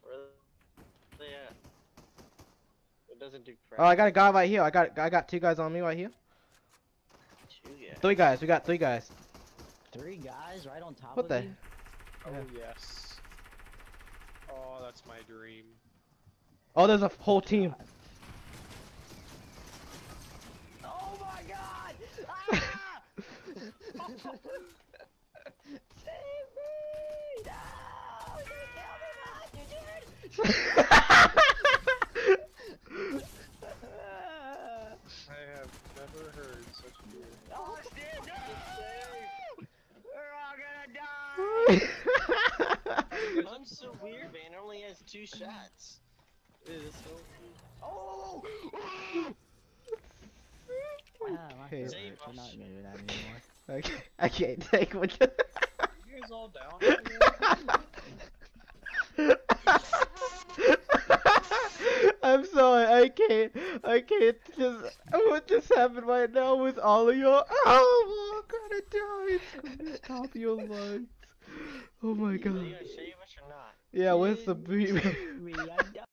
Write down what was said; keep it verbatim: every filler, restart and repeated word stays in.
Where are they at? It doesn't do crap. Oh, I got a guy right here. I got I got two guys on me right here. Two guys. Three guys. We got three guys. Three guys right on top What of the? you? Oh Yeah. yes. Oh, that's my dream. Oh, there's a whole team. Oh my god! Ah! Save me! No! You're gonna kill me, man! I have never heard such a deal. Oh, Steve, no! We're all gonna die! Your gun's so weird, man. It only has two shots. It is so weird. Oh! Ah, my Okay. favorite. We're not gonna do that anymore. I can't, I can't take what. You guys all down? over there? I'm sorry, I can't, I can't just, what just happened right now with all of your, oh, I'm gonna die, it's gonna stop your lives. Oh my Are you god. gonna save us or not? Yeah, where's the beat? Me, I